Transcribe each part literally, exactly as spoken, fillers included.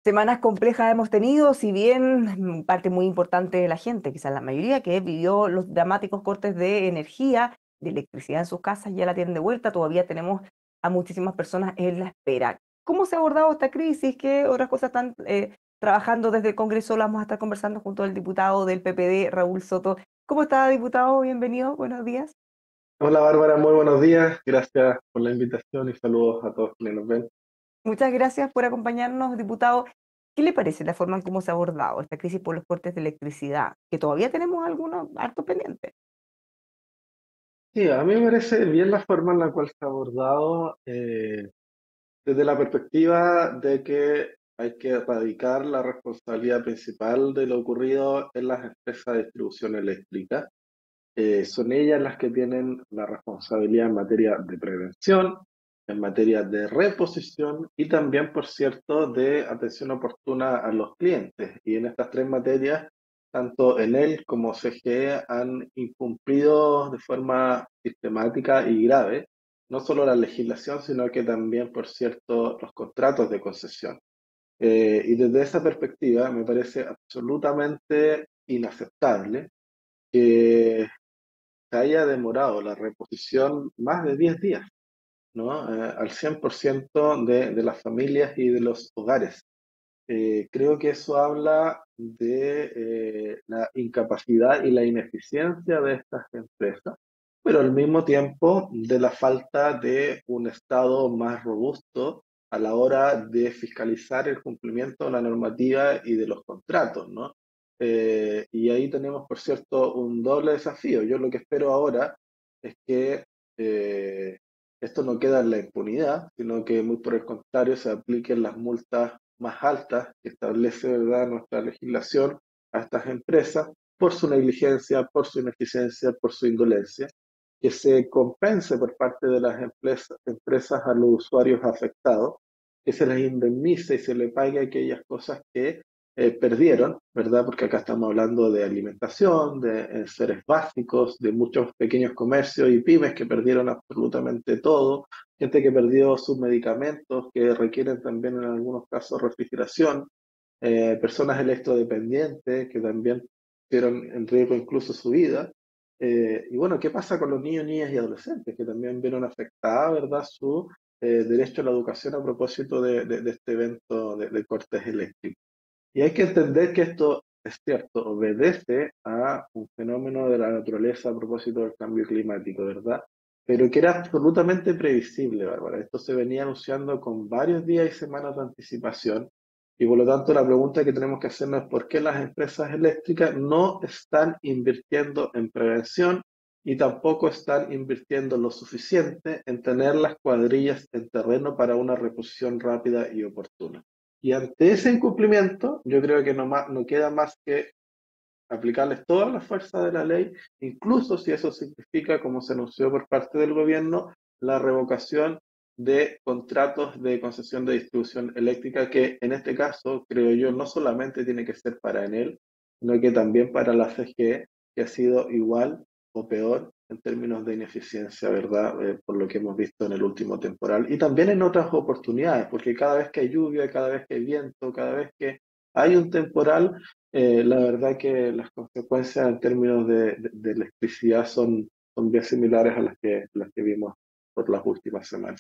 Semanas complejas hemos tenido, si bien mm, parte muy importante de la gente, quizás la mayoría, que vivió los dramáticos cortes de energía, de electricidad en sus casas, ya la tienen de vuelta, todavía tenemos a muchísimas personas en la espera. ¿Cómo se ha abordado esta crisis? ¿Qué otras cosas están eh, trabajando desde el Congreso? Lo vamos a estar conversando junto al diputado del P P D, Raúl Soto. ¿Cómo está, diputado? Bienvenido, buenos días. Hola Bárbara, muy buenos días. Gracias por la invitación y saludos a todos quienes nos ven. Muchas gracias por acompañarnos, diputado. ¿Qué le parece la forma en cómo se ha abordado esta crisis por los cortes de electricidad? Que todavía tenemos algunos harto pendientes. Sí, a mí me parece bien la forma en la cual se ha abordado eh, desde la perspectiva de que hay que erradicar la responsabilidad principal de lo ocurrido en las empresas de distribución eléctrica. Eh, son ellas las que tienen la responsabilidad en materia de prevención, en materia de reposición y también, por cierto, de atención oportuna a los clientes. Y en estas tres materias, tanto Enel como C G E han incumplido de forma sistemática y grave no solo la legislación, sino que también, por cierto, los contratos de concesión. Eh, y desde esa perspectiva me parece absolutamente inaceptable que se haya demorado la reposición más de diez días, ¿no? Eh, al cien por ciento de, de las familias y de los hogares. Eh, creo que eso habla de eh, la incapacidad y la ineficiencia de estas empresas, pero al mismo tiempo de la falta de un Estado más robusto a la hora de fiscalizar el cumplimiento de la normativa y de los contratos, ¿no? Eh, y ahí tenemos, por cierto, un doble desafío. Yo lo que espero ahora es que eh, esto no queda en la impunidad, sino que muy por el contrario se apliquen las multas más altas que establece, ¿verdad?, nuestra legislación a estas empresas por su negligencia, por su ineficiencia, por su indolencia, que se compense por parte de las empresas, empresas a los usuarios afectados, que se les indemnice y se les pague aquellas cosas que eh, perdieron, ¿verdad? Porque acá estamos hablando de alimentación, de eh, seres básicos, de muchos pequeños comercios y pymes que perdieron absolutamente todo, gente que perdió sus medicamentos, que requieren también en algunos casos refrigeración, eh, personas electrodependientes que también pusieron en riesgo incluso su vida. Eh, y bueno, ¿qué pasa con los niños, niñas y adolescentes que también vieron afectada, ¿verdad?, su eh, derecho a la educación a propósito de, de, de este evento de, de cortes eléctricos. Y hay que entender que esto, es cierto, obedece a un fenómeno de la naturaleza a propósito del cambio climático, ¿verdad? Pero que era absolutamente previsible, Bárbara. Esto se venía anunciando con varios días y semanas de anticipación. Y por lo tanto, la pregunta que tenemos que hacernos es por qué las empresas eléctricas no están invirtiendo en prevención y tampoco están invirtiendo lo suficiente en tener las cuadrillas en terreno para una reposición rápida y oportuna. Y ante ese incumplimiento, yo creo que no, más, no queda más que aplicarles toda la fuerza de la ley, incluso si eso significa, como se anunció por parte del gobierno, la revocación de contratos de concesión de distribución eléctrica, que en este caso, creo yo, no solamente tiene que ser para Enel, sino que también para la C G E, que ha sido igual o peor en términos de ineficiencia, ¿verdad? Eh, por lo que hemos visto en el último temporal. Y también en otras oportunidades, porque cada vez que hay lluvia, cada vez que hay viento, cada vez que hay un temporal, eh, la verdad que las consecuencias en términos de, de- de electricidad son, son bien similares a las que, las que vimos por las últimas semanas.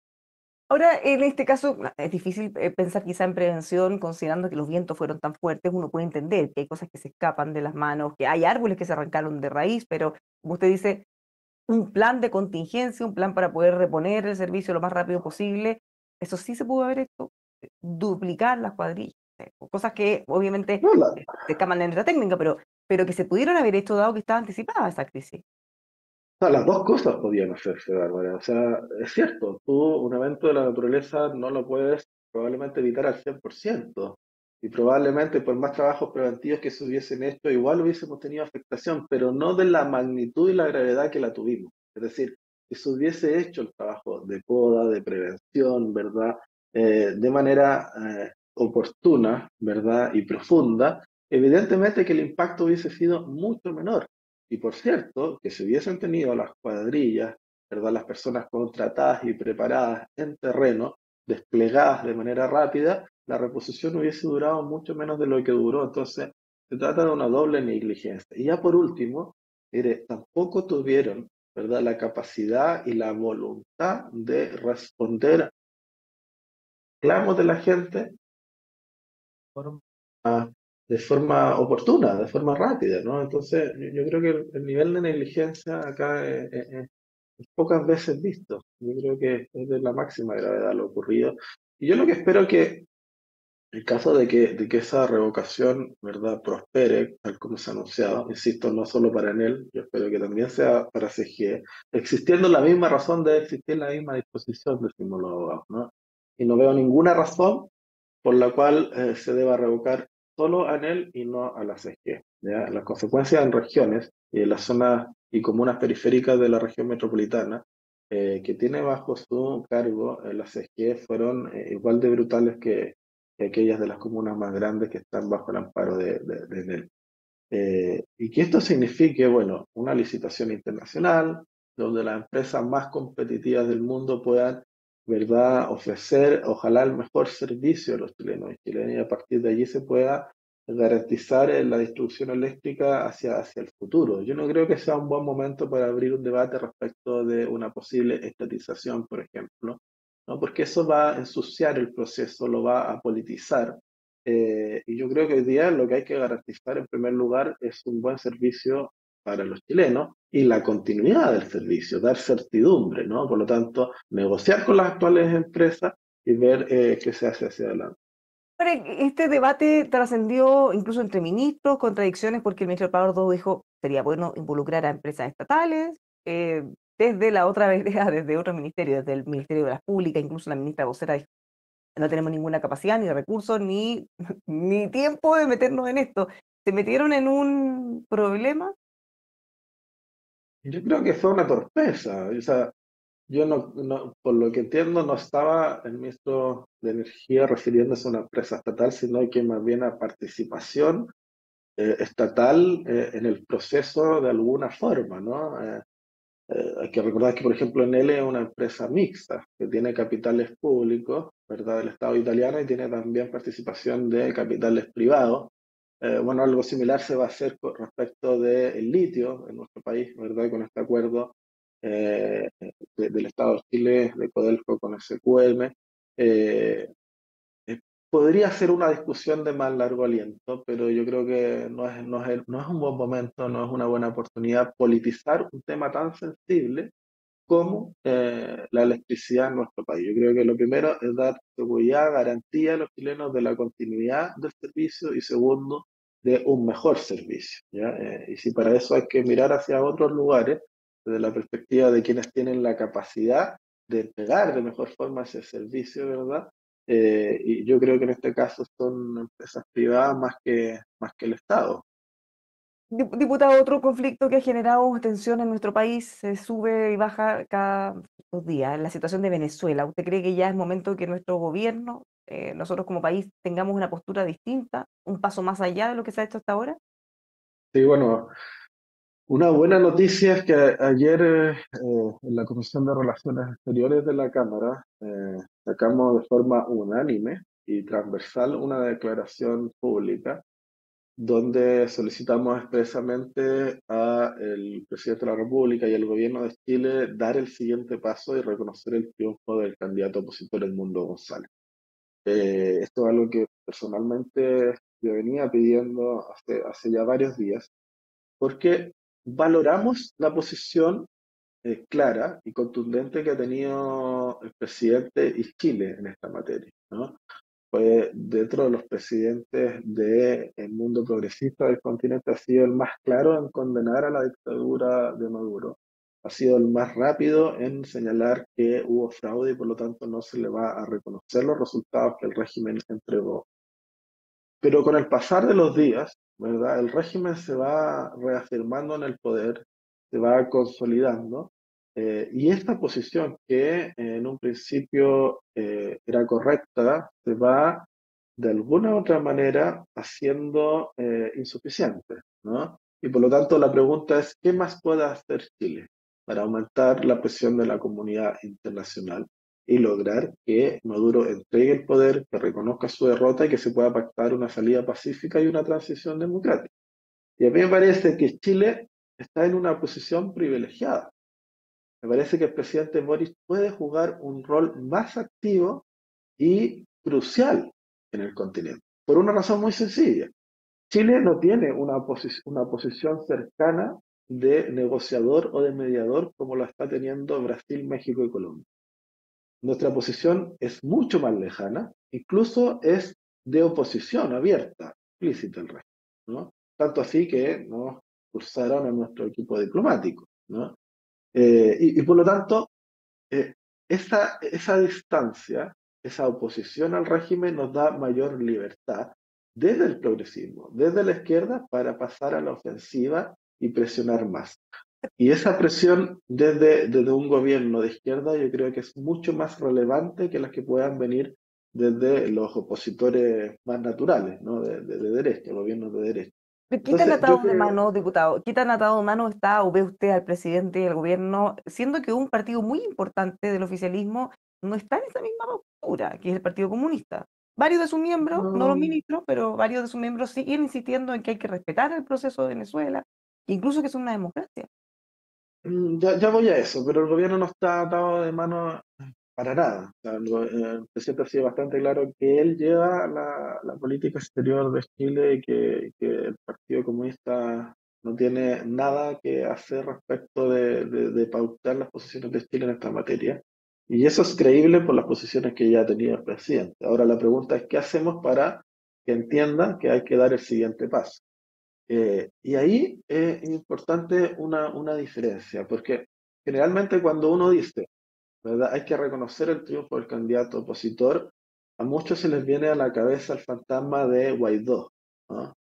Ahora, en este caso, na- es difícil eh, pensar quizá en prevención, considerando que los vientos fueron tan fuertes, uno puede entender que hay cosas que se escapan de las manos, que hay árboles que se arrancaron de raíz, pero como usted dice, un plan de contingencia, un plan para poder reponer el servicio lo más rápido posible, eso sí se pudo haber hecho, eh, duplicar las cuadrillas, eh, cosas que obviamente No, la- eh, se escapan de nuestra técnica, pero, pero que se pudieron haber hecho dado que estaba anticipada esa crisis. no, las dos cosas podían hacerse, Bárbara. O sea, es cierto, tú un evento de la naturaleza no lo puedes probablemente evitar al cien por ciento. Y probablemente por más trabajos preventivos que se hubiesen hecho, igual hubiésemos tenido afectación, pero no de la magnitud y la gravedad que la tuvimos. Es decir, si se hubiese hecho el trabajo de poda, de prevención, ¿verdad? Eh, de manera eh, oportuna, ¿verdad? Y profunda, evidentemente que el impacto hubiese sido mucho menor. Y por cierto, que si hubiesen tenido las cuadrillas, ¿verdad?, las personas contratadas y preparadas en terreno, desplegadas de manera rápida, la reposición hubiese durado mucho menos de lo que duró. Entonces, se trata de una doble negligencia. Y ya por último, mire, tampoco tuvieron, ¿verdad?, la capacidad y la voluntad de responder a reclamos de la gente forma- de forma oportuna, de forma rápida, ¿no? Entonces, yo, yo creo que el, el nivel de negligencia acá es, es- es- es pocas veces visto. Yo creo que es de la máxima gravedad lo ocurrido. Y yo lo que espero que, en caso de que, de que esa revocación, ¿verdad?, prospere, tal como se ha anunciado, insisto, no solo para Enel, yo espero que también sea para C G E, existiendo la misma razón de existir la misma disposición, decimos los abogados, ¿no? Y no veo ninguna razón por la cual eh, se deba revocar solo a Enel y no a la C G E, ¿ya? Las consecuencias en regiones y en las zonas y comunas periféricas de la región metropolitana eh, que tiene bajo su cargo eh, la C G E fueron eh, igual de brutales que, que aquellas de las comunas más grandes que están bajo el amparo de, de, de Enel. Eh, y que esto signifique, bueno, una licitación internacional, donde las empresas más competitivas del mundo puedan, ¿verdad?, ofrecer, ojalá, el mejor servicio a los chilenos y chilenas, y a partir de allí se pueda garantizar eh, la distribución eléctrica hacia, hacia el futuro. Yo no creo que sea un buen momento para abrir un debate respecto de una posible estatización, por ejemplo, ¿no? Porque eso va a ensuciar el proceso, lo va a politizar, eh, y yo creo que hoy día lo que hay que garantizar en primer lugar es un buen servicio para los chilenos y la continuidad del servicio, dar certidumbre, ¿no? Por lo tanto, negociar con las actuales empresas y ver eh, qué se hace hacia adelante. Ahora, este debate trascendió incluso entre ministros, contradicciones, porque el ministro Pardo dijo sería bueno involucrar a empresas estatales, eh, desde la otra vereda, desde otro ministerio, desde el Ministerio de las Públicas, incluso la ministra vocera dijo no tenemos ninguna capacidad, ni recursos, ni, ni tiempo de meternos en esto. Se metieron en un problema. Yo creo que fue una torpeza, o sea, yo no, no- por lo que entiendo, no estaba el ministro de Energía refiriéndose a una empresa estatal, sino que más bien a participación eh, estatal eh, en el proceso de alguna forma, ¿no? Eh, eh, hay que recordar que, por ejemplo, Enel es una empresa mixta que tiene capitales públicos, ¿verdad?, del Estado italiano y tiene también participación de capitales privados. Eh, bueno, algo similar se va a hacer con respecto del litio en nuestro país, ¿verdad?, con este acuerdo eh, de- del Estado de Chile, de Codelco con S Q M. Eh, eh, Podría ser una discusión de más largo aliento, pero yo creo que no es, no es, el- no es un buen momento, no es una buena oportunidad politizar un tema tan sensible como eh, la electricidad en nuestro país. Yo creo que lo primero es dar seguridad, garantía a los chilenos de la continuidad del servicio y segundo, de un mejor servicio, ¿ya? Eh, y si para eso hay que mirar hacia otros lugares, desde la perspectiva de quienes tienen la capacidad de entregar de mejor forma ese servicio, ¿verdad? Eh, y yo creo que en este caso son empresas privadas más que, más que el Estado. Dip- Diputado, otro conflicto que ha generado tensión en nuestro país se sube y baja cada dos días. La situación de Venezuela. ¿Usted cree que ya es momento que nuestro gobierno, eh, nosotros como país, tengamos una postura distinta, un paso más allá de lo que se ha hecho hasta ahora? Sí, bueno, una buena noticia es que ayer eh, eh, en la Comisión de Relaciones Exteriores de la Cámara eh, sacamos de forma unánime y transversal una declaración pública donde solicitamos expresamente al presidente de la República y al gobierno de Chile dar el siguiente paso y reconocer el triunfo del candidato opositor Edmundo González. Eh, esto es algo que personalmente yo venía pidiendo hace, hace ya varios días porque valoramos la posición eh, clara y contundente que ha tenido el presidente y Chile en esta materia, ¿no? Fue dentro de los presidentes del mundo progresista del continente, ha sido el más claro en condenar a la dictadura de Maduro. Ha sido el más rápido en señalar que hubo fraude y por lo tanto no se le va a reconocer los resultados que el régimen entregó. Pero con el pasar de los días, ¿verdad? El régimen se va reafirmando en el poder, se va consolidando, eh, y esta posición que eh, en un principio eh, era correcta, se va de alguna u otra manera haciendo eh, insuficiente, ¿no? Y por lo tanto la pregunta es, ¿qué más puede hacer Chile para aumentar la presión de la comunidad internacional y lograr que Maduro entregue el poder, que reconozca su derrota y que se pueda pactar una salida pacífica y una transición democrática. Y a mí me parece que Chile está en una posición privilegiada. Me parece que el presidente Boric puede jugar un rol más activo y crucial en el continente, por una razón muy sencilla. Chile no tiene una, posi- una posición cercana de negociador o de mediador como la está teniendo Brasil, México y Colombia. Nuestra posición es mucho más lejana, incluso es de oposición abierta, explícita el resto, ¿no? Tanto así que nos expulsaron a nuestro equipo diplomático, ¿no? Eh, y, y por lo tanto, eh, esa, esa distancia, esa oposición al régimen nos da mayor libertad desde el progresismo, desde la izquierda, para pasar a la ofensiva y presionar más. Y esa presión desde, desde un gobierno de izquierda yo creo que es mucho más relevante que las que puedan venir desde los opositores más naturales, ¿no? De, de, de derecha, gobiernos de derecha. Pero ¿qué tan Entonces, yo atado de creo, mano, diputado? ¿Qué tan atado de mano está o ve usted al presidente y al gobierno, siendo que un partido muy importante del oficialismo no está en esa misma postura, que es el Partido Comunista? Varios de sus miembros, no los no, ministros, pero varios de sus miembros siguen insistiendo en que hay que respetar el proceso de Venezuela, incluso que es una democracia. mm, ya, ya voy a eso, pero el gobierno no está atado de mano para nada. O sea, el, go- eh, el presidente ha sido bastante claro que él lleva la, la política exterior de Chile y que, que el Partido Comunista no tiene nada que hacer respecto de, de, de pautar las posiciones de Chile en esta materia. Y eso es creíble por las posiciones que ya ha tenido el presidente. Ahora la pregunta es, ¿qué hacemos para que entienda que hay que dar el siguiente paso? Eh, y ahí es importante una, una diferencia, porque generalmente cuando uno dice, ¿verdad? Hay que reconocer el triunfo del candidato opositor. A muchos se les viene a la cabeza el fantasma de Guaidó, ¿no?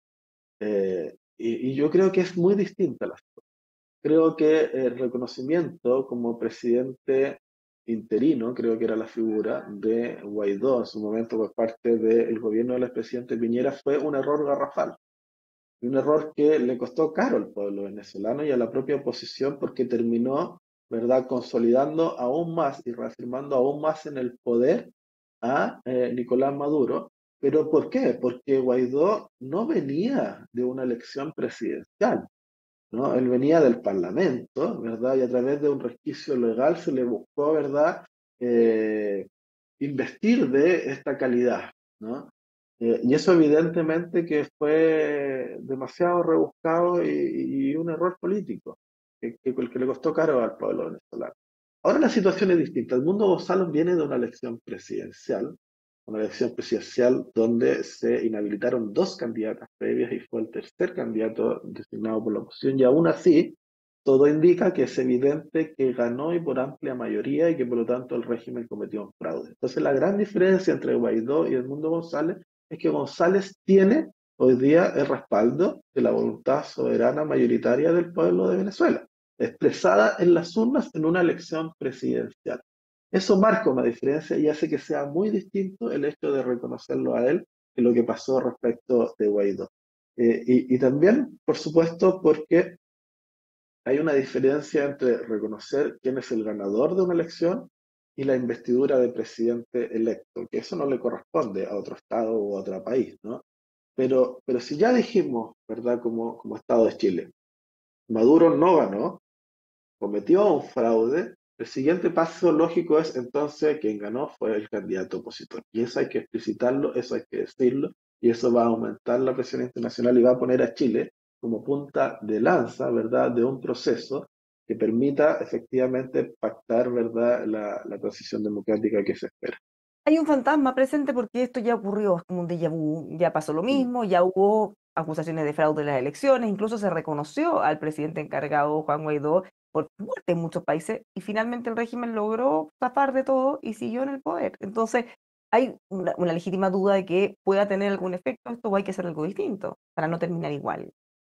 Eh, y, y yo creo que es muy distinta la Creo que el reconocimiento como presidente interino, creo que era la figura de Guaidó en su momento por parte del gobierno del expresidente Piñera, fue un error garrafal. Y un error que le costó caro al pueblo venezolano y a la propia oposición porque terminó, ¿verdad?, consolidando aún más y reafirmando aún más en el poder a eh, Nicolás Maduro. ¿Pero por qué? Porque Guaidó no venía de una elección presidencial, ¿no? Él venía del Parlamento, ¿verdad? Y a través de un resquicio legal se le buscó, ¿verdad?, eh, investir de esta calidad, ¿no? Eh, y eso evidentemente que fue demasiado rebuscado y, y un error político, que, que, que le costó caro al pueblo venezolano. Ahora la situación es distinta. El mundo Gonzalo viene de una elección presidencial, una elección presidencial donde se inhabilitaron dos candidatas previas y fue el tercer candidato designado por la oposición, y aún así todo indica que es evidente que ganó y por amplia mayoría y que por lo tanto el régimen cometió un fraude. Entonces la gran diferencia entre Guaidó y Edmundo González es que González tiene hoy día el respaldo de la voluntad soberana mayoritaria del pueblo de Venezuela, expresada en las urnas en una elección presidencial. Eso marca una diferencia y hace que sea muy distinto el hecho de reconocerlo a él que lo que pasó respecto de Guaidó. Eh, y, y también, por supuesto, porque hay una diferencia entre reconocer quién es el ganador de una elección y la investidura de presidente electo, que eso no le corresponde a otro estado o a otro país, ¿no? Pero, pero si ya dijimos, ¿verdad?, como, como Estado de Chile, Maduro no ganó, cometió un fraude, el siguiente paso lógico es entonces quien ganó fue el candidato opositor. Y eso hay que explicitarlo, eso hay que decirlo, y eso va a aumentar la presión internacional y va a poner a Chile como punta de lanza, ¿verdad?, de un proceso que permita efectivamente pactar, ¿verdad?, la, la transición democrática que se espera. Hay un fantasma presente porque esto ya ocurrió, es como un déjà vu, ya pasó lo Mm. mismo, ya hubo acusaciones de fraude en las elecciones, incluso se reconoció al presidente encargado, Juan Guaidó, por muerte en muchos países, y finalmente el régimen logró zafar de todo y siguió en el poder. Entonces, hay una, una legítima duda de que pueda tener algún efecto esto o hay que hacer algo distinto para no terminar igual.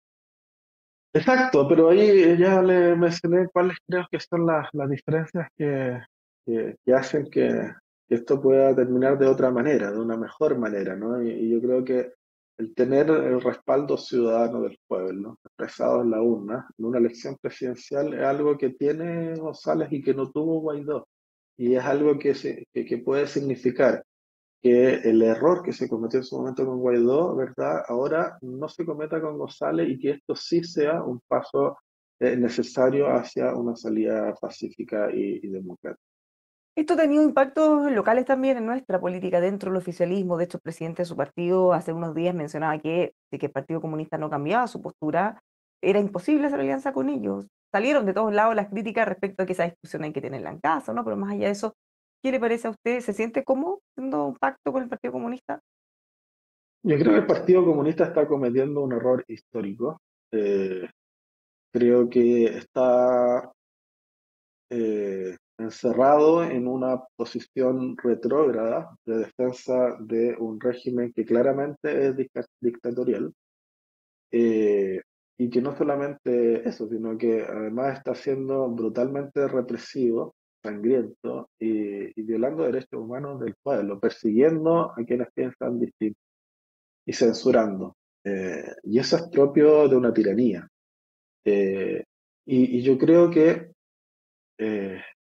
Exacto, pero ahí ya le mencioné cuáles creo que son las, las diferencias que, que, que hacen que, que esto pueda terminar de otra manera, de una mejor manera, ¿no? Y, y yo creo que el tener el respaldo ciudadano del pueblo, ¿no?, expresado en la urna, en una elección presidencial, es algo que tiene González y que no tuvo Guaidó. y es algo que, se, que, que puede significar que el error que se cometió en su momento con Guaidó, ¿verdad? Ahora no se cometa con González y que esto sí sea un paso eh, necesario hacia una salida pacífica y, y democrática. Esto ha tenido impactos locales también en nuestra política dentro del oficialismo. De hecho, el presidente de su partido hace unos días mencionaba que si que el Partido Comunista no cambiaba su postura, era imposible hacer alianza con ellos. Salieron de todos lados las críticas respecto a que esa discusión hay que tenerla en casa, ¿no? Pero más allá de eso, ¿qué le parece a usted? ¿Se siente cómodo haciendo un pacto con el Partido Comunista? Yo creo que el Partido Comunista está cometiendo un error histórico. Eh, creo que está eh, encerrado en una posición retrógrada de defensa de un régimen que claramente es dicta- dictatorial, eh, y que no solamente eso, sino que además está siendo brutalmente represivo, sangriento y, y violando derechos humanos del pueblo, persiguiendo a quienes piensan distinto y censurando. Eh, y eso es propio de una tiranía. Eh, y, y yo creo que eh,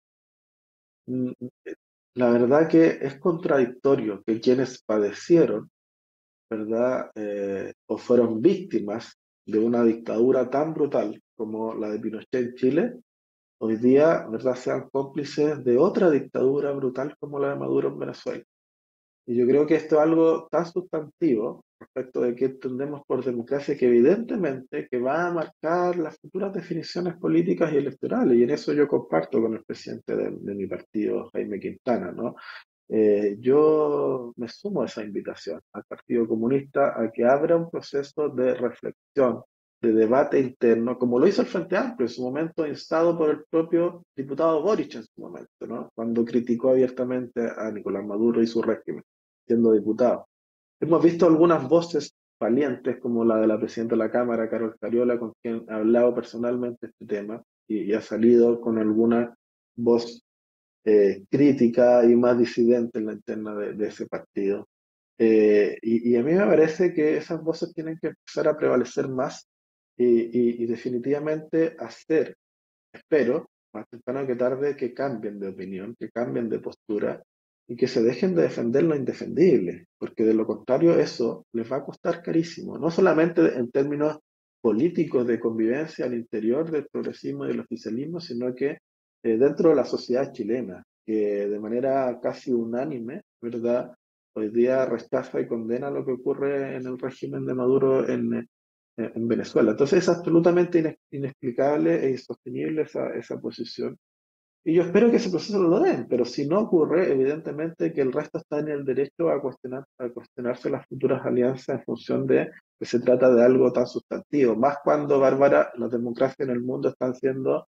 mm, la verdad que es contradictorio que quienes padecieron, ¿verdad? Eh, o fueron víctimas de una dictadura tan brutal como la de Pinochet en Chile, hoy día, ¿verdad?, sean cómplices de otra dictadura brutal como la de Maduro en Venezuela. Y yo creo que esto es algo tan sustantivo respecto de qué entendemos por democracia, que evidentemente que va a marcar las futuras definiciones políticas y electorales. Y en eso yo comparto con el presidente de, de mi partido, Jaime Quintana, ¿no? Eh, yo me sumo a esa invitación al Partido Comunista a que abra un proceso de reflexión, de debate interno, como lo hizo el Frente Amplio en su momento, instado por el propio diputado Boric en su momento, ¿no? Cuando criticó abiertamente a Nicolás Maduro y su régimen, siendo diputado. Hemos visto algunas voces valientes, como la de la presidenta de la Cámara, Carol Cariola, con quien he hablado personalmente este tema, y, y ha salido con alguna voz eh, crítica y más disidente en la interna de, de ese partido. Eh, y, y a mí me parece que esas voces tienen que empezar a prevalecer más y, y- y definitivamente hacer, espero, más temprano que tarde, que cambien de opinión, que cambien de postura y que se dejen de defender lo indefendible, porque de lo contrario eso les va a costar carísimo, no solamente en términos políticos de convivencia al interior del progresismo y del oficialismo, sino que eh, dentro de la sociedad chilena, que de manera casi unánime, ¿verdad? Hoy día rechaza y condena lo que ocurre en el régimen de Maduro en, eh, en Venezuela. Entonces es absolutamente ine- inexplicable e insostenible esa, esa posición. Y yo espero que ese proceso lo den, pero si no ocurre, evidentemente que el resto está en el derecho a cuestionar, a cuestionarse las futuras alianzas en función de que se trata de algo tan sustantivo. Más cuando, Bárbara, las democracias en el mundo están siendo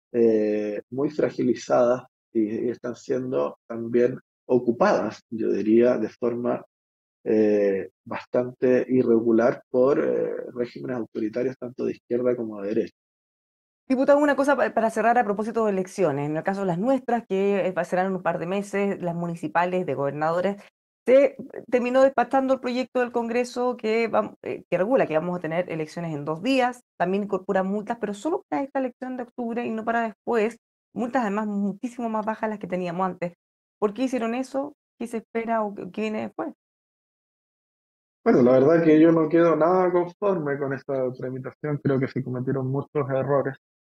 eh, muy fragilizadas y, y están siendo también ocupadas, yo diría, de forma eh, bastante irregular por eh, regímenes autoritarios tanto de izquierda como de derecha. Diputado, una cosa pa- para cerrar a propósito de elecciones. En el caso de las nuestras, que eh, serán en un par de meses, las municipales de gobernadores, se terminó despachando el proyecto del Congreso que, vam- eh, que regula que vamos a tener elecciones en dos días. También incorpora multas, pero solo para esta elección de octubre y no para después. Multas además muchísimo más bajas las que teníamos antes. ¿Por qué hicieron eso? ¿Qué se espera o qué qué viene después? Bueno, la verdad que yo no quedo nada conforme con esta tramitación, creo que se cometieron muchos errores.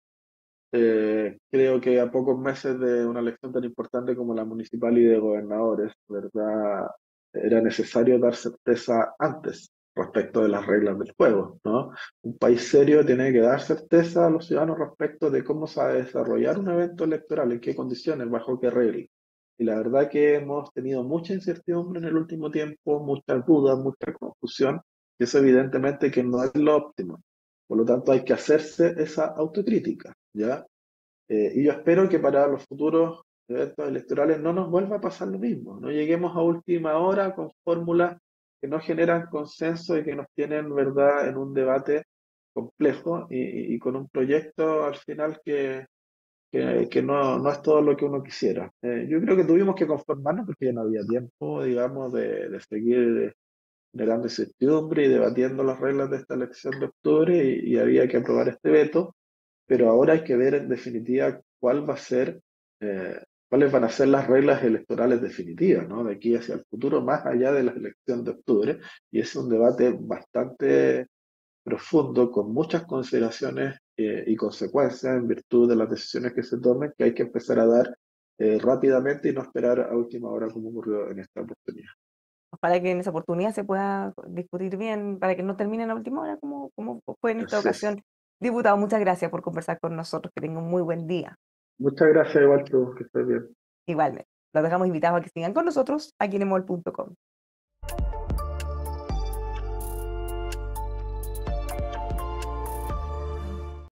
Eh, creo que a pocos meses de una elección tan importante como la municipal y de gobernadores, ¿verdad? Era necesario dar certeza antes respecto de las reglas del juego, ¿no? Un país serio tiene que dar certeza a los ciudadanos respecto de cómo se va a desarrollar un evento electoral, en qué condiciones, bajo qué reglas. Y la verdad que hemos tenido mucha incertidumbre en el último tiempo, muchas dudas, mucha confusión, y eso evidentemente que no es lo óptimo. Por lo tanto, hay que hacerse esa autocrítica, ¿ya? Eh, y yo espero que para los futuros eventos electorales no nos vuelva a pasar lo mismo, no lleguemos a última hora con fórmulas que no generan consenso y que nos tienen, ¿verdad?, en un debate complejo y, y con un proyecto al final que, que, que no, no es todo lo que uno quisiera. Eh, yo creo que tuvimos que conformarnos porque ya no había tiempo, digamos, de, de seguir generando incertidumbre y debatiendo las reglas de esta elección de octubre y, y había que aprobar este veto, pero ahora hay que ver en definitiva cuál va a ser eh, cuáles van a ser las reglas electorales definitivas, ¿no? De aquí hacia el futuro, más allá de la elección de octubre, y es un debate bastante profundo, con muchas consideraciones eh, y consecuencias en virtud de las decisiones que se tomen, que hay que empezar a dar eh, rápidamente y no esperar a última hora como ocurrió en esta oportunidad. Para que en esa oportunidad se pueda discutir bien, para que no termine en la última hora, como, como fue en esta Así es. ocasión. Diputado, muchas gracias por conversar con nosotros. Que tenga un muy buen día. Muchas gracias, igual tú, que estés bien. Igualmente. Los dejamos invitados a que sigan con nosotros aquí en emol punto com.